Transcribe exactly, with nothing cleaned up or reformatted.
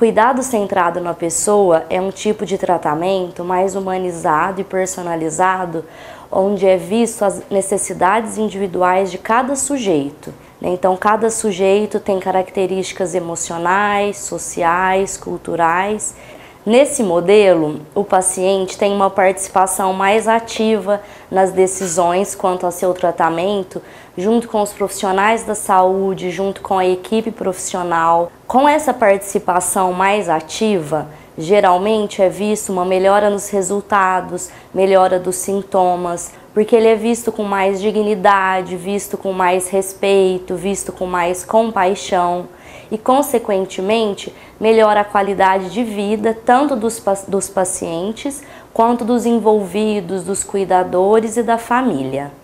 cuidado centrado na pessoa é um tipo de tratamento mais humanizado e personalizado, onde é visto as necessidades individuais de cada sujeito. Então, cada sujeito tem características emocionais, sociais, culturais. Nesse modelo, o paciente tem uma participação mais ativa nas decisões quanto ao seu tratamento, junto com os profissionais da saúde, junto com a equipe profissional. Com essa participação mais ativa, geralmente é visto uma melhora nos resultados, melhora dos sintomas, porque ele é visto com mais dignidade, visto com mais respeito, visto com mais compaixão e, consequentemente, melhora a qualidade de vida tanto dos, dos pacientes quanto dos envolvidos, dos cuidadores e da família.